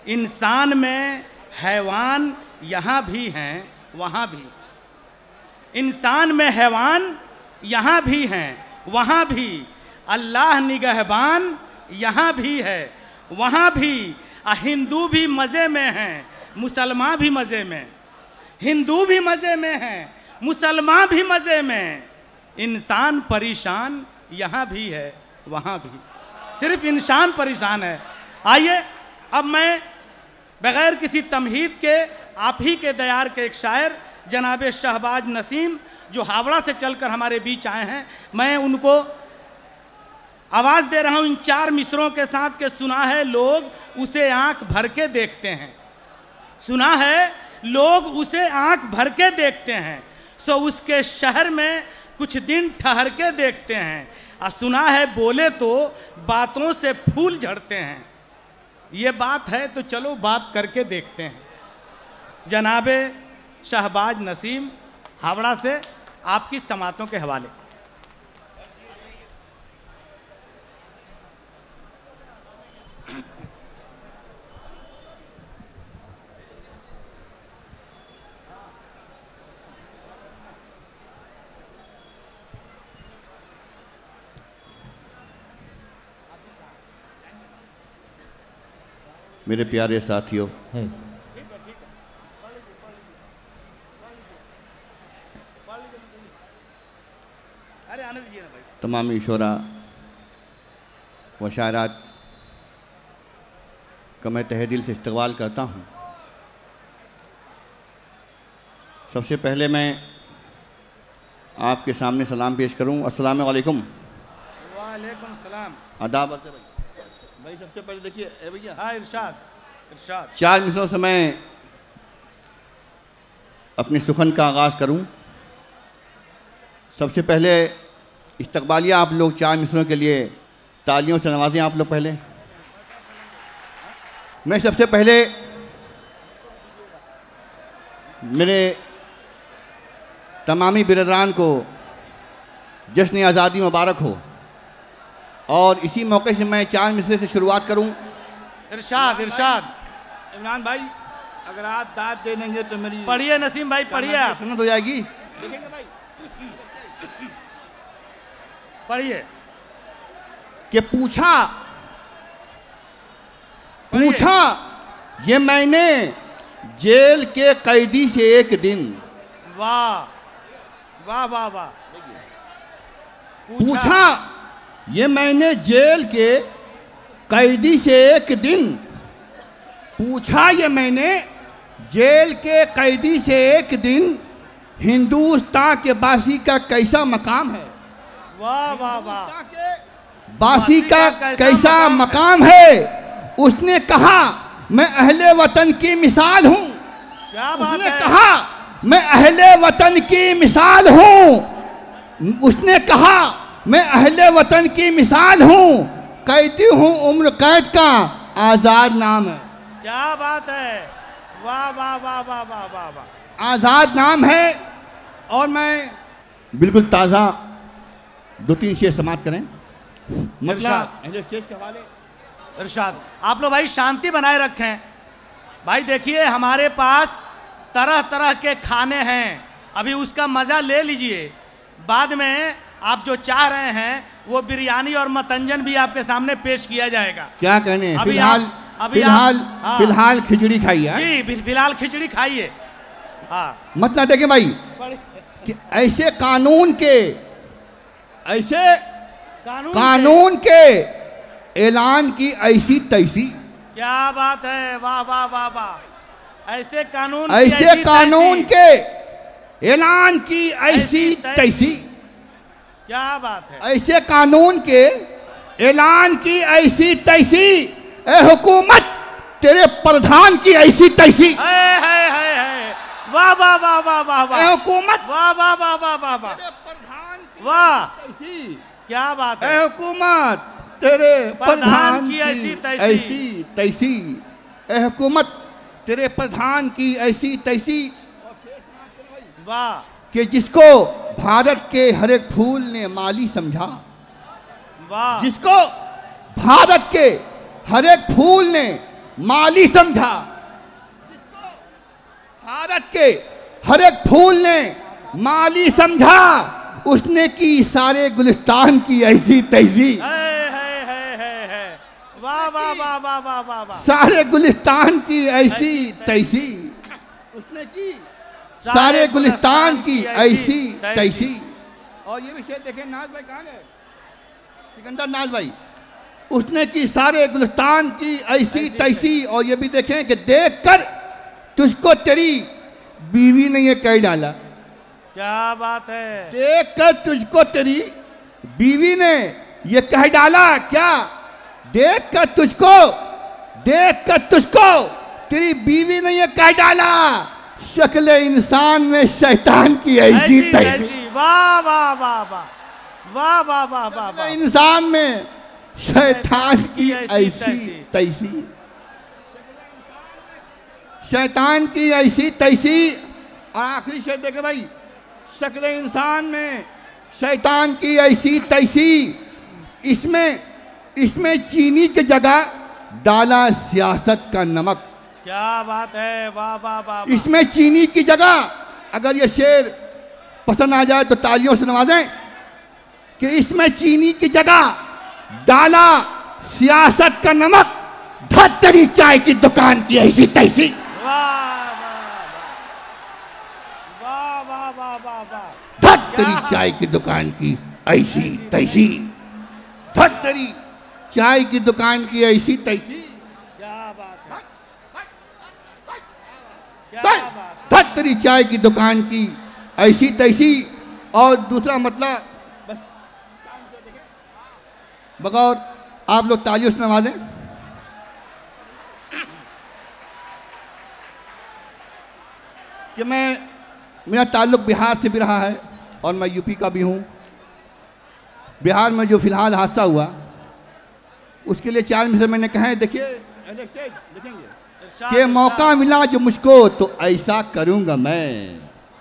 इंसान में हैवान यहाँ भी हैं वहाँ भी, इंसान में हैवान यहाँ भी हैं वहाँ भी, अल्लाह निगहबान यहाँ भी है वहाँ भी। हिंदू भी मज़े में हैं मुसलमान भी मज़े में, हिंदू भी मज़े में हैं मुसलमान भी मज़े में, इंसान परेशान यहाँ भी है वहाँ भी, सिर्फ इंसान परेशान है। आइए अब मैं बग़ैर किसी तमहीद के आप ही के दयार के एक शायर जनाब शहबाज नसीम जो हावड़ा से चलकर हमारे बीच आए हैं, मैं उनको आवाज़ दे रहा हूँ इन 4 मिसरों के साथ के सुना है लोग उसे आंख भर के देखते हैं, सुना है लोग उसे आंख भर के देखते हैं, सो उसके शहर में कुछ दिन ठहर के देखते हैं, और सुना है बोले तो बातों से फूल झड़ते हैं। ये बात है तो चलो बात करके देखते हैं। जनाबे शहबाज नसीम हावड़ा से आपकी समातों के हवाले। मेरे प्यारे साथियों, तमामी शोरा व शायरात का मैं तहे दिल से इस्तकबाल करता हूँ। सबसे पहले मैं आपके सामने सलाम पेश करूँ। अस्सलाम वालेकुम। वालेकुम सलाम। आदाब भाई। सबसे पहले देखिए भैया, हाँ इरशाद इरशाद। 4 मिसरों से मैं अपनी सुखन का आगाज़ करूं। सबसे पहले इस्तकबालिया आप लोग 4 मिसरों के लिए तालियों से नवाजें आप लोग। पहले मैं सबसे पहले मेरे तमामी बिरदरान को जश्न आज़ादी मुबारक हो, और इसी मौके से मैं 4 मिसरे से शुरुआत करूं। इरशाद इरशाद। इमरान भाई अगर आप दाद दे देंगे तो मेरी पढ़िए नसीम भाई, पढ़िए आप। सुन्नत हो जाएगी। देखेंगे भाई, पढ़िए कि पूछा ये मैंने जेल के कैदी से एक दिन। वाह वाह वाह वाह। पूछा ये मैंने जेल के कैदी से एक दिन, पूछा ये मैंने जेल के कैदी से एक दिन, हिंदुस्तान के बासी का कैसा मकाम है। वाह वाह वाह। बासी का कैसा मकाम है। उसने कहा मैं अहले वतन की मिसाल हूँ। क्या बात उसने है? कहा मैं अहले वतन की मिसाल हूँ। उसने कहा मैं अहले वतन की मिसाल हूँ। कैदी हूँ उम्र कैद का, आज़ाद नाम है। क्या बात है। वाह वाह वाह वाह वाह वाह वाह। आज़ाद नाम है। और मैं बिल्कुल ताज़ा 2-3 शेर समाप्त करें। मतलब स्टेज के हवाले। इरशाद। आप लोग भाई शांति बनाए रखें। भाई देखिए हमारे पास तरह तरह के खाने हैं, अभी उसका मज़ा ले लीजिए। बाद में आप जो चाह रहे हैं वो बिरयानी और मतंजन भी आपके सामने पेश किया जाएगा। क्या कहने हैं? हाँ। फिलहाल खिचड़ी खाइए। जी फिलहाल खिचड़ी खाइए। हाँ मतलब देखिए भाई कि ऐसे कानून के ऐलान की ऐसी तैसी। क्या बात है। वाह वाह वाह वाह। ऐसे कानून के ऐलान की ऐसी तैसी। क्या बात है। ऐसे कानून के ऐलान की ऐसी तैसी, ए हुकूमत तेरे प्रधान की ऐसी तैसी। वाह वाह वाह वाह वाह वाह। ए हुकूमत, वाह वाह वाह वाह वाह वाह। प्रधान की वाह तैसी। क्या बात है। ए हुकूमत तेरे प्रधान की ऐसी तैसी। ए हुकूमत तेरे प्रधान की ऐसी तैसी। वाह। कि जिसको भारत के हर एक फूल ने माली समझा। वाह। जिसको भारत के हर एक फूल ने माली समझा, भारत के हर एक फूल ने माली समझा, उसने की सारे गुलिस्तान की ऐसी तैसी। वाह वाह वाह वाह वाह वाह वाह। सारे गुलिस्तान की ऐसी तैसी, उसने की सारे गुलिस्तान की ऐसी तैसी। और ये भी शेर देखें, नाज भाई कहाँ गए, सिकंदर नाज भाई, उसने की सारे गुलिस्तान की ऐसी तैसी। और ये भी देखें कि देखकर तुझको तेरी बीवी ने ये कह डाला। क्या बात है। देखकर तुझको तेरी बीवी ने ये कह डाला। क्या? देखकर तुझको तेरी बीवी ने ये कह डाला, शक्ल इंसान में शैतान की ऐसी तैसी। वाह वाह वाह वाह वाह वाह वाह वाह वाह। इंसान में शैतान की ऐसी तैसी, शैतान की ऐसी तैसी। और आखिरी शेर देखे भाई, शक्ल इंसान में शैतान की ऐसी तैसी। इसमें चीनी की जगह डाला सियासत का नमक। क्या बात है। वाह वाह वाह। इसमें चीनी की जगह, अगर ये शेर पसंद आ जाए तो तालियों से नवाजें, कि इसमें चीनी की जगह डाला सियासत का नमक, धत्तरी चाय की दुकान की ऐसी तैसी। धत्तरी चाय की दुकान की ऐसी तैसी, धत्तरी चाय की दुकान की ऐसी तैसी। क्या बात है। धत्तरी चाय की दुकान की ऐसी तैसी। और दूसरा मतलब बस बगौर आप लोग तालियों से नवाजें। कि मेरा ताल्लुक बिहार से भी रहा है और मैं यूपी का भी हूँ। बिहार में जो फिलहाल हादसा हुआ उसके लिए 4 मिनट मैंने कहा है। देखिए देखेंगे कि मौका मिला जो मुझको तो ऐसा करूँगा मैं।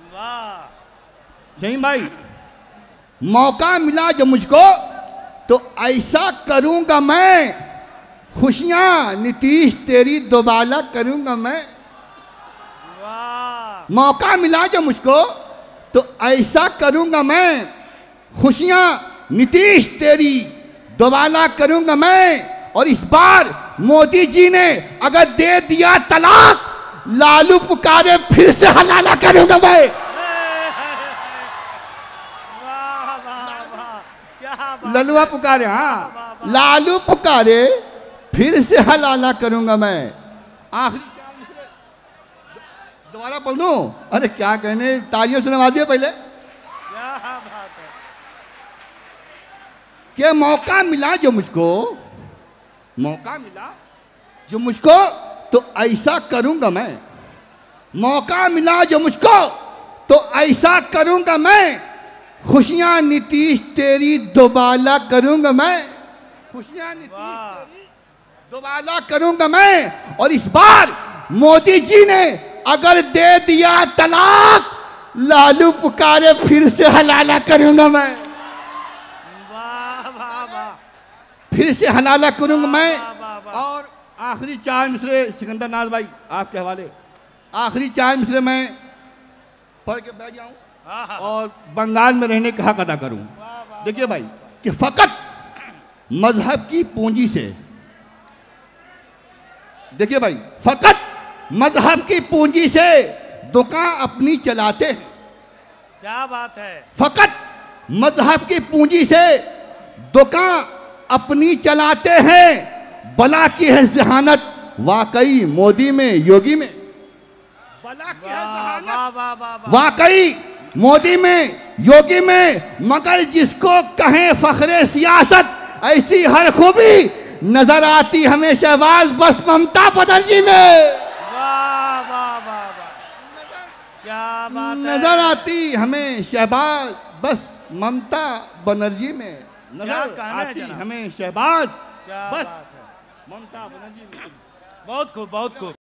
सही भाई, मौका मिला जो मुझको तो ऐसा करूँगा मैं, खुशियाँ नीतीश तेरी दोबाला करूँगा मैं। मौका मिला जो मुझको तो ऐसा करूँगा मैं, खुशियाँ नीतीश तेरी दोबाला करूँगा मैं। और इस बार मोदी जी ने अगर दे दिया तलाक, लालू पुकारे फिर से हलाला करूँगा मैं। ललुआ पुकारे, हाँ, लालू पुकारे फिर से हलाला करूँगा मैं। आखिरी दोबारा बोल दूं? अरे क्या कहने, तालियों से नवाजिए पहले। क्या बात है। कि मौका मिला जो मुझको, मौका मिला जो मुझको तो ऐसा करूंगा मैं। मौका मिला जो मुझको तो ऐसा करूंगा मैं, खुशियां नीतीश तेरी दोबाला करूंगा मैं। खुशियां नीतीश तेरी दोबाला करूंगा मैं। और इस बार मोदी जी ने अगर दे दिया तलाक, लालू पुकारे फिर से हलाला करूंगा मैं। वाह वाह वाह। फिर से हलाला करूंगा मैं। और आखिरी 4 मिसरे सिकंदर नाज भाई आपके हवाले, आखिरी 4 मिसरे मैं पढ़ के बैठ जाऊं और बंगाल में रहने का हक अदा करूं। देखिए भाई कि फकत मजहब की पूंजी से, देखिए भाई, फकत मजहब की पूंजी से दुकान अपनी चलाते हैं। क्या बात है। फकत मजहब की पूंजी से दुकान अपनी चलाते हैं। बला की है जहानत वाकई मोदी में योगी में। बला की है जहानत वाकई मोदी में योगी में। मगर जिसको कहें फखरे सियासत, ऐसी हर खूबी नजर आती हमें शहबाज बस ममता बनर्जी में। क्या बात है। नजर आती हमें शहबाज बस ममता बनर्जी में। नजर आती हमें शहबाज बस ममता बनर्जी में। बहुत खूब, बहुत खूब।